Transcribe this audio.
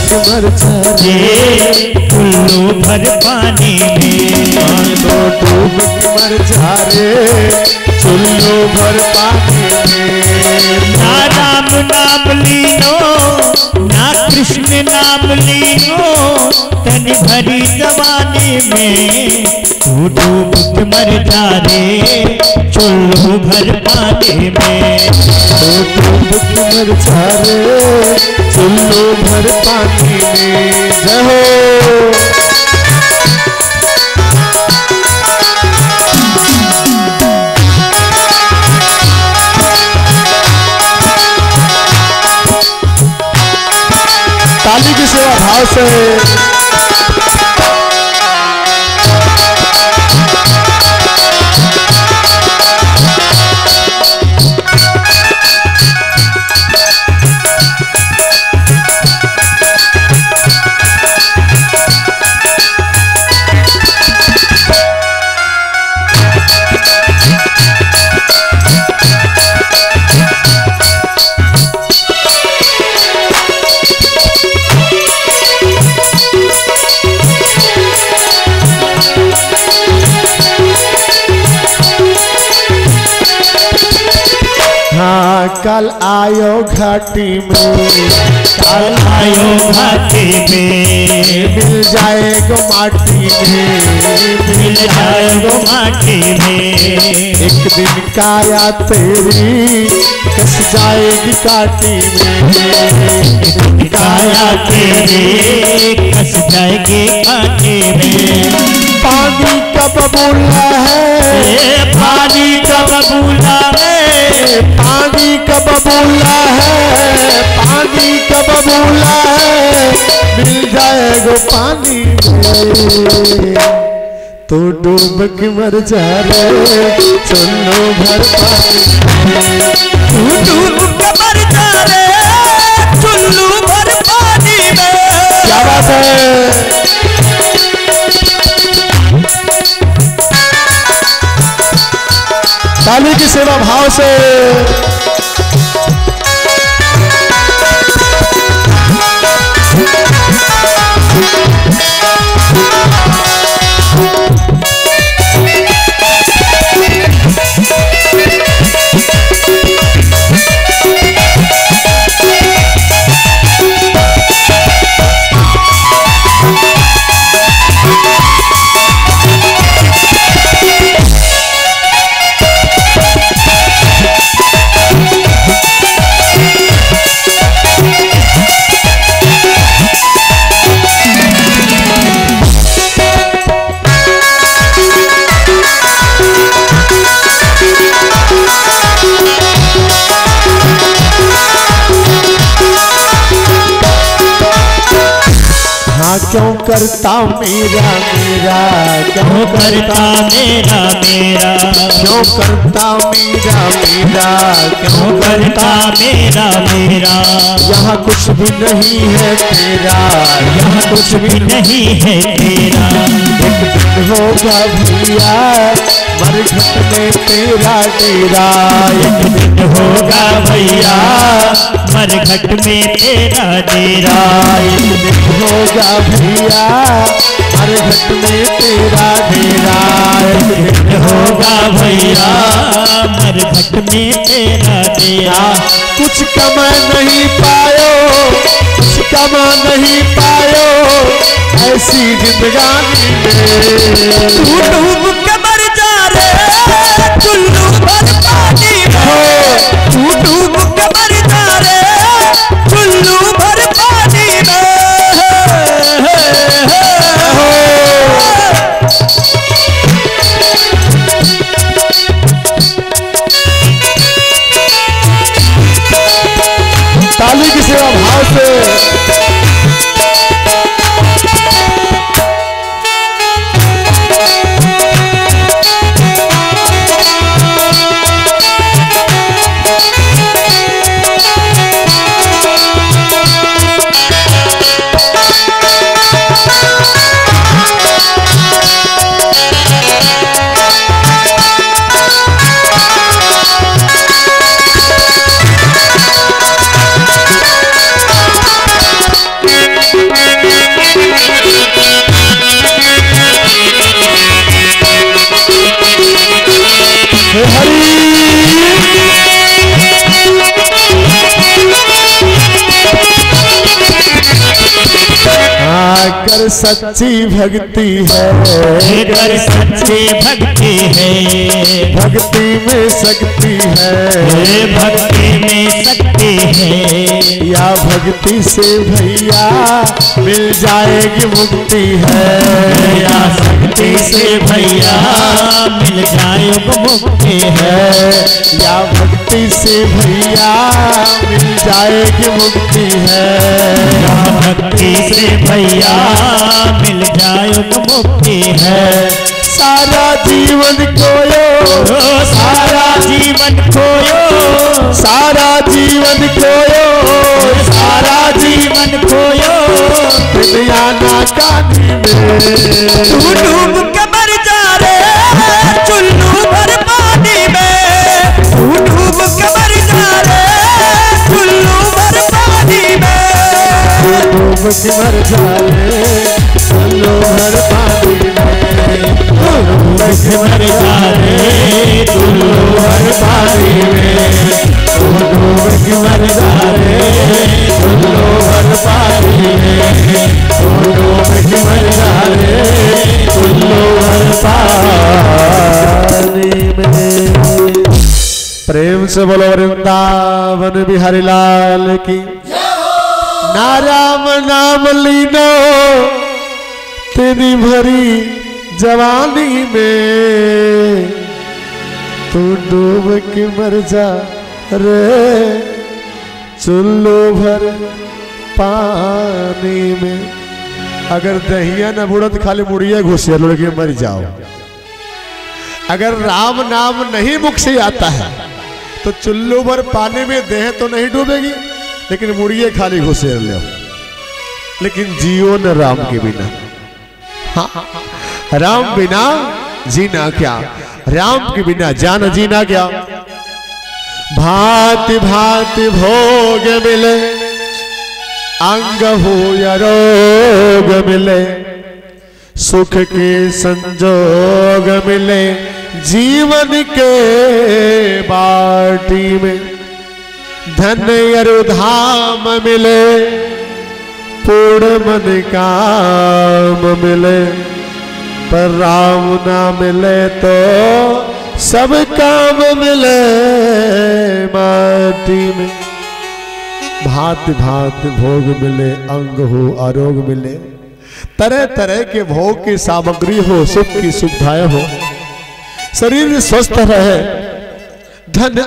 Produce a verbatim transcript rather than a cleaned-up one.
के मर जाए चुल्लू भर पानी में। मानो डूब के मर जाए चुल्लू भर पानी में। ना राम नाम लीनो ना कृष्ण नाम लीनो तन भरी जवानी में। तू डूब के मर जा रे चुल्लू भर पानी में। तो डूब के मर जाए चुल्लू भर पानी में। जय हो। ताली की सेवा भाव से। हाँ कल आयो घाटी में, कल आयो घाटी में, मिल जाएगो माटी में, मिल जाएगो माटी में। एक दिन काया तेरी कस जाएगी काटी में, काया तेरी कस जाएगी काटी में। पानी का बबूला है, पानी का बबूला है, पानी का बबूला है, पानी का बबूला है, मिल जाएगो पानी में। तो डूब के मर जा रे चुल्लू भर पानी में। तू डूब के मर जा रे चुल्लू भर पानी में। क्या बात है। ताली की सेवा भाव से। क्यों करता मेरा मेरा, क्यों करता मेरा मेरा, क्यों करता मेरा मेरा, क्यों करता मेरा मेरा। यहाँ कुछ भी नहीं है तेरा, यहाँ कुछ भी नहीं है तेरा। एक दिन होगा भैया मरघट में तेरा डेरा, एक दिन होगा भैया मरघट में तेरा डेरा। एक दिन होगा भैया मरघट में तेरा डेरा, एक दिन होगा भैया मरघट में तेरा डेरा। कुछ कमा नहीं पायो, कुछ कमा नहीं पायो ऐसी जिंदगानी में। तू डूब के मर जा रे चुल्लू भर पानी में। तू डूब के मर जा रे चुल्लू भर पानी में। ताली की सेवा भाव से। कर सच्ची भक्ति है, कर सच्ची भक्ति है, भक्ति में शक्ति है, भक्ति में शक्ति है, या भक्ति से भैया मिल जाएगी मुक्ति है, या शक्ति से भैया मिल जाएगी मुक्ति है, या भक्ति से भैया मिल जाएगी मुक्ति है, या भक्ति से भैया मिल जाएगी मुक्ति है। सारा जीवन खोयो, सारा जीवन खोयो, सारा जीवन खोयो, सारा जीवन खोयो, दुनिया ना कानी में तू डूब के मर जा रे चुल्लू भर पानी में, तू डूब के मर जा रे चुल्लू भर पानी में, डूब के मर जा रे चुल्लू भर पानी में, डूब के मर जा रे चुल्लू भर पानी में, डूब के मर जा रे चुल्लू भर पानी में, डूब के मर जा रे चुल्लू भर पानी में। प्रेम से बोलो वृंदावन बिहारी लाल की। ना राम नाम लीनो तेरी भरी जवानी में, तू डूब के मर जा रे चुल्लू भर पानी में। अगर दहिया न बुड़त खाली मुड़िया घुसिया लड़के मर जाओ। अगर राम नाम नहीं मुख से आता है तो चुल्लू भर पानी में देह तो नहीं डूबेगी, लेकिन मुड़िए खाली घुसेर ले, लेकिन जियो न राम के बिना। हाँ, राम बिना जीना क्या, राम के बिना जान जीना क्या। भांति भांति भोग मिले, अंग हो या रोग मिले, सुख के संजोग मिले, जीवन के बाटी में धन अरु धाम मिले, पूर्ण मन काम मिले, पर राम ना मिले तो सब काम मिले माटी में। भांति भांति भोग मिले, अंग हो आरोग मिले, तरह तरह के भोग की सामग्री हो, सुख की सुविधाएं हो, शरीर स्वस्थ रहे, धन